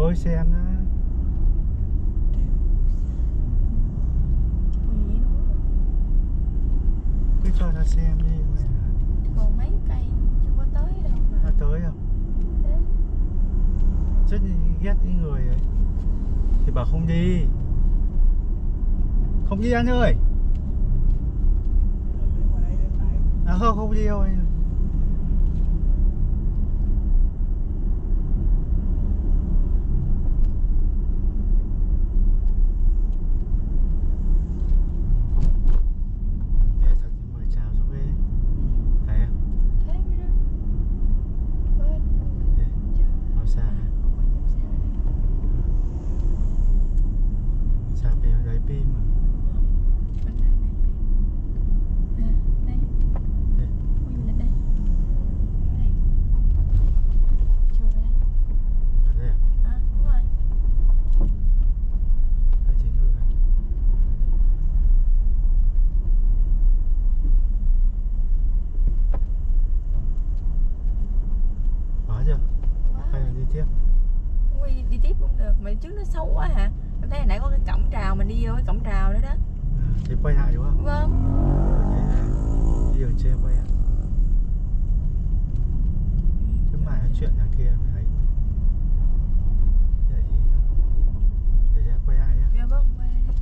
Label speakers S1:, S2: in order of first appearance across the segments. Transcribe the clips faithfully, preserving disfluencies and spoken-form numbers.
S1: tôi xem đó. Cứ cho nó xem đi.
S2: Còn mấy cây chưa có tới đâu mà.
S1: Nó tới không?
S2: Thế.
S1: Rất ghét những người ấy. Thì bảo không đi. Không đi anh ơi. À không, không đi đâu anh.
S2: Đi tiếp cũng được, mà trước nó xấu quá hả? Em thấy hồi nãy có cái cổng trào, mình đi vô cái cổng trào đó đó.
S1: À, thì quay lại đúng không?
S2: Vâng.
S1: Đi đường trên quay lại. Cứ mãi nói chuyện nhà kia mới thấy. Để ý. Để em quay lại nhé.
S2: Dạ vâng, quay lại đi.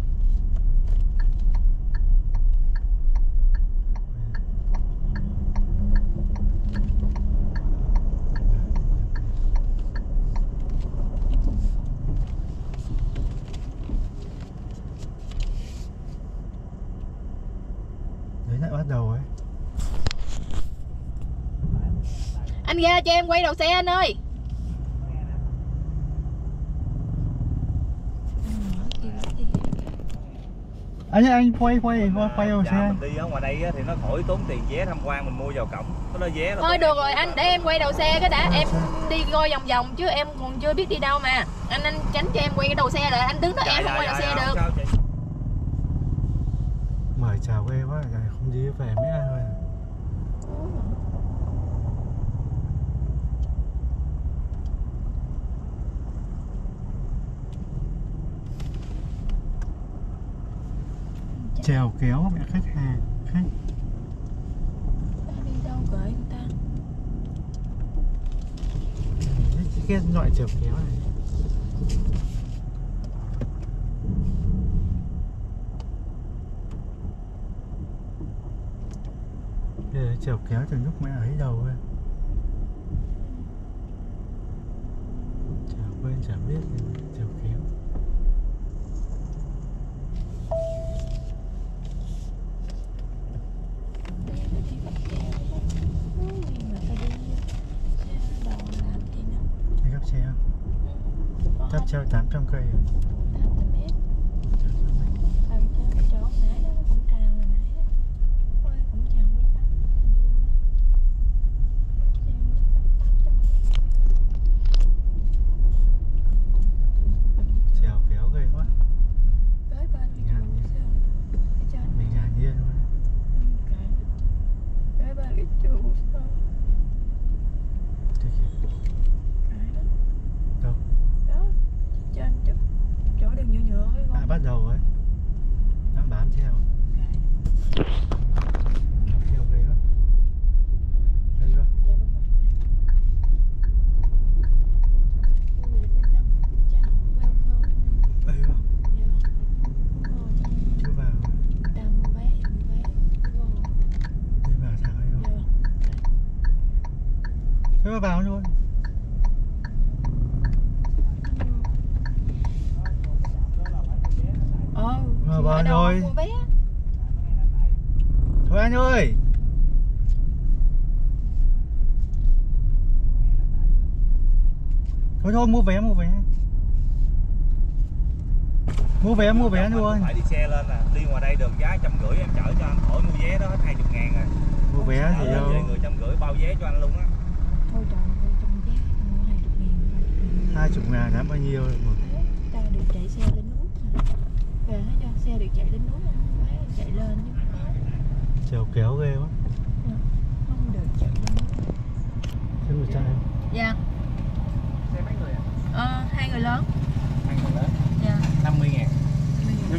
S1: Đấy lại bắt đầu ấy.
S2: Anh ra cho em quay đầu xe anh ơi.
S1: Anh ơi, anh quay quay quay, quay đầu
S3: dạ,
S1: xe.
S3: mình đi ở ngoài đây thì nó khỏi tốn tiền vé tham quan, mình mua vào cổng. Có đó vé là
S2: thôi được rồi anh, để em quay đầu xe cái đã, em đi coi vòng vòng chứ em còn chưa biết đi đâu mà. Anh anh tránh cho em quay cái đầu xe rồi anh đứng đó,
S3: dạ,
S2: em
S3: dạ,
S2: không quay
S3: dạ,
S2: đầu xe
S3: dạ,
S2: được.
S3: sao chị?
S1: Mời chào ghê quá, không đi về mấy ai thôi. Chèo kéo mẹ khách hàng khách.
S2: Đi đâu gửi người ta.
S1: Cái loại chèo kéo này. Cái chèo kéo từ lúc mẹ ấy đầu ấy. Chả quên chả biết chèo kéo. Đi gấp xe không? Chắc treo tám trăm cây à? Chèo kéo ghê quá. Mình ngạc nhiên luôn. Đâu?
S2: Trên chút chỗ đường nhựa nhựa với con.
S1: À, bắt đầu ấy. Nó bám theo. Bám theo ghê quá. Đây quá. Đây quá. Chưa vào. Đi vào thẳng ấy không? Thế mà vào luôn.
S2: Ờ,
S1: Mà vào rồi. Thôi anh ơi. Thôi thôi mua vé mua vé. Mua vé mua vé luôn.
S3: Phải đi xe lên nè, đi ngoài đây được giá trăm rưỡi em chở cho anh, khỏi mua vé đó hết hai mươi ngàn rồi.
S1: Mua vé thì đâu.
S3: Về người trăm rưỡi bao vé cho anh luôn á.
S2: Thôi trời ơi, trong vé hai mươi ngàn.
S1: Hai chục ngàn đáng bao nhiêu rồi.
S2: Ta được chạy xe lên núi. Về thấy cho xe được chạy lên núi không? Phải chạy lên chứ không có.
S1: Chèo kéo ghê quá.
S2: Không được chạy lên núi.
S1: Thế người trai không?
S2: Dạ.
S3: Xe mấy người ạ?
S2: Ờ, hai người lớn.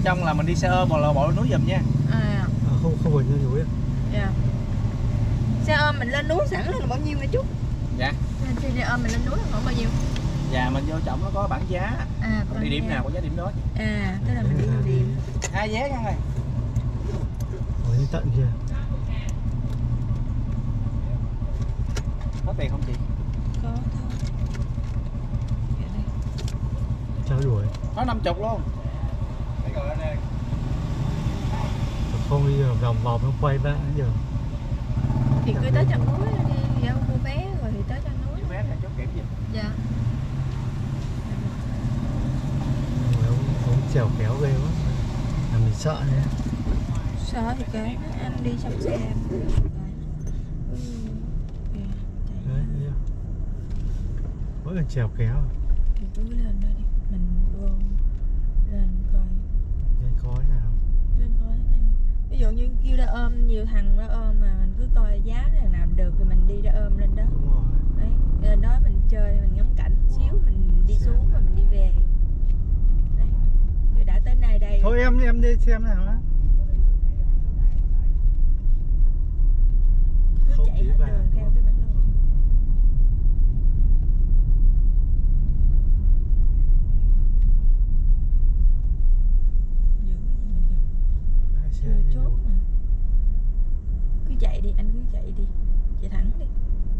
S3: trong là mình đi xe ôm hoặc là bộ núi giùm nha.
S2: À,
S1: À, không không phải như núi.
S2: dạ. Xe ôm mình lên núi sẵn là bao nhiêu nghe chú?
S3: Dạ.
S2: Xe ôm mình lên núi là khoảng bao nhiêu?
S3: Dạ mình vô trọng nó có bảng giá.
S2: À, có
S3: Địa điểm
S2: giá.
S3: nào có giá điểm đó.
S2: À, tức là mình đi nhiều điểm.
S3: Hai vé nha ơi.
S1: Ở đến tận kia.
S3: Có tiền không chị?
S2: Có thôi. Dạ đây.
S1: Trao đuổi.
S3: Có năm chục luôn. Để gọi lên đây.
S1: Không đi vòng vòng vòng nó quay lại giờ.
S2: Thì cứ tới chân núi đi, đi mua vé rồi thì tới chân núi.
S3: Vé là chốt kiểm gì?
S2: Dạ.
S1: Ông, ông chèo kéo ghê quá. Là mình sợ nhé.
S2: Sợ thì kệ, anh đi trong xe em. Ừ.
S1: Đấy, thấy chưa? Mỗi lần chèo kéo.
S2: Thì cứ lên đó đi, mình vô lên coi.
S1: Nên có thế nào.
S2: Lên coi thế này. Ví dụ như kêu ra ôm nhiều thằng ra ôm mà mình cứ coi giá thằng nào được thì mình đi ra ôm lên đó.
S1: Đúng rồi.
S2: Đấy, lên đó mình chơi, mình ngắm cảnh xíu, mình đi xuống rồi mình đi về. Đấy, rồi đã tới nơi đây.
S1: Thôi em em đi xem nào á.
S2: Cứ
S1: Không
S2: chạy
S1: đi
S2: hết
S1: về,
S2: đường
S1: đúng
S2: theo
S1: không?
S2: cái bản đồ. Giữ cái gì mà giữ?
S1: Lái xe
S2: Chưa
S1: đi
S2: chốt
S1: đúng.
S2: mà. Cứ chạy đi, anh cứ chạy đi. Chạy thẳng đi.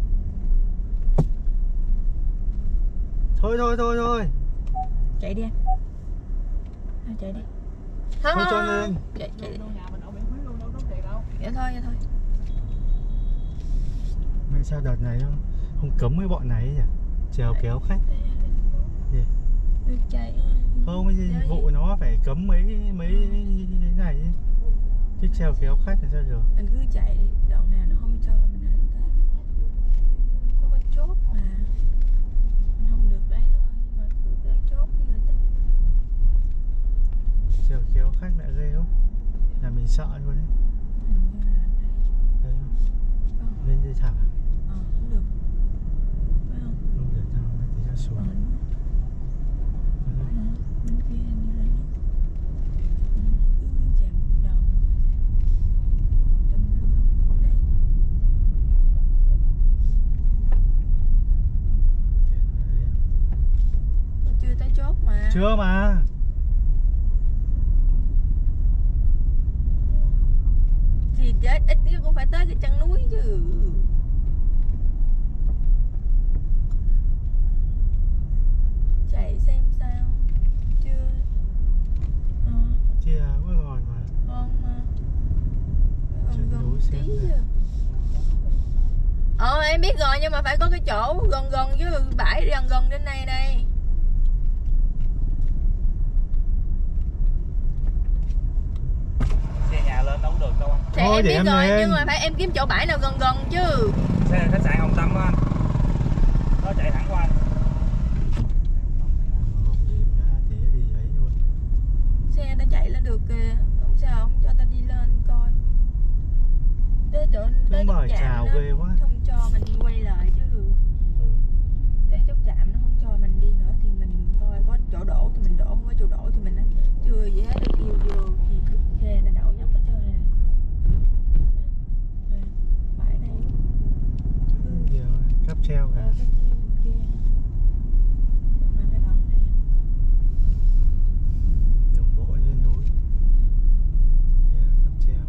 S1: Thôi thôi thôi thôi.
S2: Chạy đi anh. À, chạy đi. Thôi
S1: Thôi cho
S2: thôi,
S1: lên.
S2: chạy, chạy đi.
S3: Nhà mình ở miễn phí luôn đâu tốn tiền đâu.
S2: Vậy thôi, vậy thôi.
S1: Mày sao đợt này không, không cấm cái bọn này nhỉ? Chèo kéo khách. Gì?
S2: Cứ chạy.
S1: Không, cái gì vụ nó phải cấm mấy mấy cái này ấy. Chứ chèo kéo khách là sao được?
S2: Mình cứ chạy đi, đoạn nào nó không cho mình đến tới. Có cái chốt mà. Mình không được đấy thôi, nhưng mà cứ cái chốt đi rồi tính.
S1: Chèo kéo khách lại ghê lắm. Là mình sợ luôn đấy.
S2: Hình như là đây.
S1: Đấy không?
S2: Ờ,
S1: Lên dây thả.
S2: ờ, không được. Phải không?
S1: Không được nào, thì ra
S2: Ờ,
S1: xuống.
S2: đúng rồi. Ờ, bên kia hình như là nước. Ừ, cứ chạm đầu. Trong lúc đây. Chưa tới chốt mà.
S1: Chưa mà.
S2: Thì chết ít nhất cũng phải tới cái chân núi chứ. Chạy xem sao. Chưa. Ờ,
S1: Chia quá rồi mà.
S2: ngon mà.
S1: Chân
S2: Gần
S1: núi
S2: gần
S1: xem
S2: tí
S1: nè.
S2: chứ. Ờ em biết rồi, nhưng mà phải có cái chỗ gần gần chứ, bãi gần gần trên này này.
S3: Xe nhà lên đâu có được đâu anh.
S2: Thì
S1: Thôi
S2: em
S1: để
S2: biết
S1: em
S2: rồi,
S1: lên.
S2: nhưng mà phải em kiếm chỗ bãi nào gần gần chứ.
S3: Xe khách sạn Hồng Tâm á anh. Nó chạy thẳng qua anh.
S1: Không đi ra thì đi ấy luôn.
S2: Xe ta chạy lên được kìa, không sao không cho ta đi lên coi. Tới chỗ tới
S1: Cứ
S2: chốt
S1: mời
S2: trạm
S1: chào
S2: nó
S1: ghê quá.
S2: không cho mình quay lại chứ.
S1: Ừ.
S2: Tới chốt trạm nó không cho mình đi nữa thì mình coi có chỗ đổ thì mình đổ, không có chỗ đổ thì mình nói chưa gì hết, được yêu vô thì xe ta đậu dốc hết trơn này. Nè, bãi đây. Ừ.
S1: Nhiều cáp treo
S2: Ờ,
S1: cả.
S2: cái kia bên kia. Mà cái đoạn này
S1: Đường bộ lên núi. Nhiều cáp treo.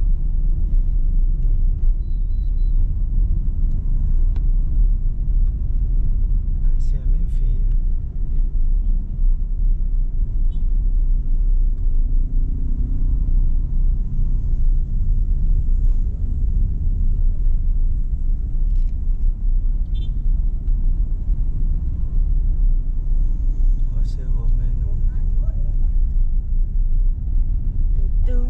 S1: Lái xe miễn phí. Có xe ôm lên núi.
S2: từ từ.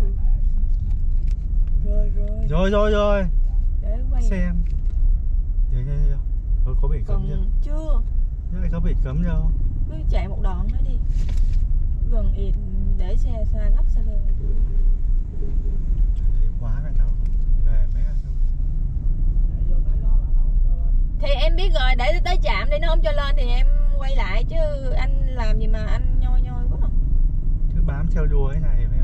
S2: Rồi rồi.
S1: Rồi rồi rồi.
S2: Để quay.
S1: Xem. Đấy đây đây. Thôi có biển cấm chưa?
S2: Còn chưa.
S1: Đây có biển cấm đâu.
S2: Cứ chạy một đoạn nữa đi. Gần ịt để xe xa lắc xa lên.
S1: Đấy quá rồi đâu. Về mấy ăn thôi.
S2: Thì em biết rồi, để tới trạm để nó không cho lên thì em quay lại chứ anh làm gì mà anh nhoi nhoi quá.
S1: Cứ bám theo đuôi cái này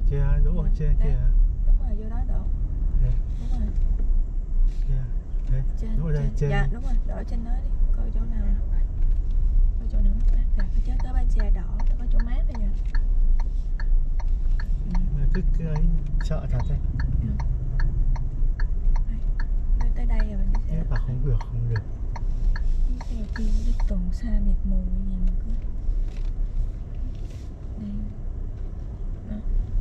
S1: Kia đúng rồi, kia
S2: Đấy.
S1: kia.
S2: Đúng rồi, vô đó đổ.
S1: Đây.
S2: Đúng rồi.
S1: Kia. Đây.
S2: Trên,
S1: Đúng rồi đây, trên.
S2: Dạ đúng rồi, đổ trên đó đi. Coi chỗ nào nào. Coi chỗ nào mát mát. Kìa, cái chết cái bên xe đỏ, nó có chỗ mát bây giờ. Ừ.
S1: Mà cứ cứ ấy sợ thật đấy.
S2: Đây, tới đây rồi mình đi xe
S1: Em
S2: đỏ.
S1: bảo không được, không được.
S2: Đi xe kia đi tuần xa mịt mù gì mà cứ. Đây. Đó.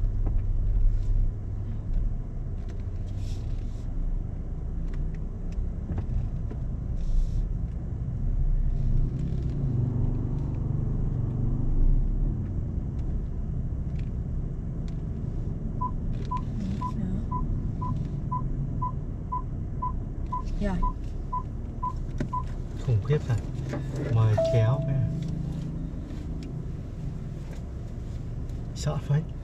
S2: Rồi.
S1: Khủng khiếp thật. Mời kéo. Sợ phết.